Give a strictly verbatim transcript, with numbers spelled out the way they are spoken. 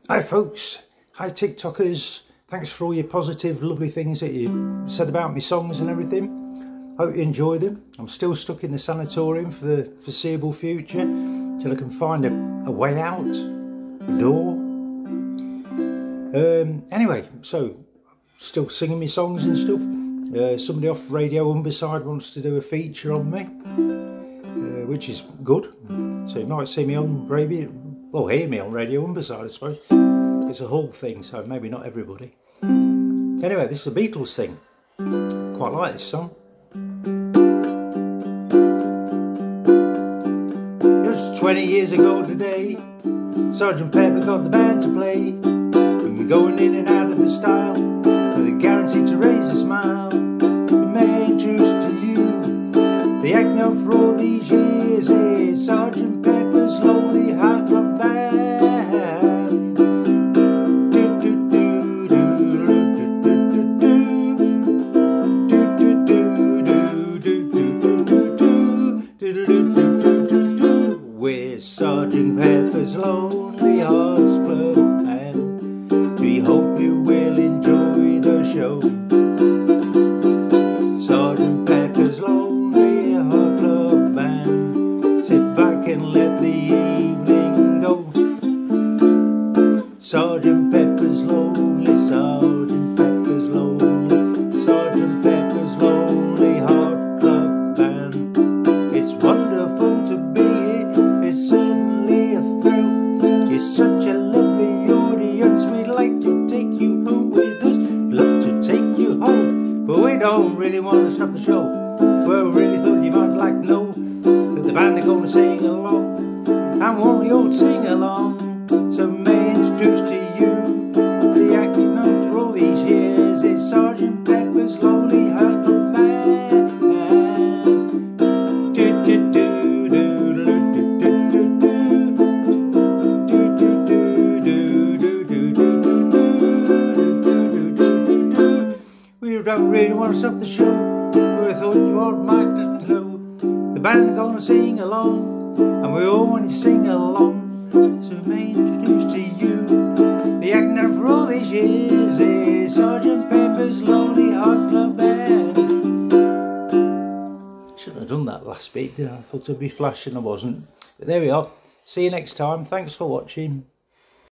Hi folks, hi TikTokers, thanks for all your positive, lovely things that you said about my songs and everything. Hope you enjoy them. I'm still stuck in the sanatorium for the foreseeable future, till I can find a, a way out, a door. Um, anyway, so, still singing my songs and stuff. Uh, somebody off Radio Humberside wants to do a feature on me, uh, which is good. So you might see me on Radio, well, hear me on Radio Humberside, I suppose. It's a whole thing, so maybe not everybody. Anyway, this is a Beatles thing. Quite like this song. Just twenty years ago today, Sergeant Pepper got the band to play. And we're going in and out of the style, with a guarantee to raise a smile. The man introduced to you, the act now for all these years is Sergeant Pepper's Lonely Hearts Club Band. We're Sergeant Pepper's Lonely Hearts Club Band. We hope you will enjoy the show. Sergeant Pepper's Lonely Hearts Club Band. Sit back and let the evening go. Sergeant Pepper's Lonely, Sergeant Pepper's Lonely, Sergeant Pepper's Lonely Hearts Club Band. It's wonderful to be here, it's certainly a thrill. It's such a lovely audience, we'd like to take you home with us. Love to take you home, but we don't really want to stop the show. Well, we really thought you might like to know that the band are going to sing along, and won't we all sing along? So may I introduce to you the act you've known for all these years is Sergeant Pepper's Lonely Hearts Club Band. Do do do do do do do do do do do. We don't really want to stop the show, but we thought you all might like to know the band are gonna sing along, and we all want to sing along. So may I introduce to you the act now for all these years is Sergeant Pepper's Lonely Hearts Club Band. Shouldn't have done that last bit, did I? I thought I'd be flashing, I wasn't. But there we are. See you next time. Thanks for watching.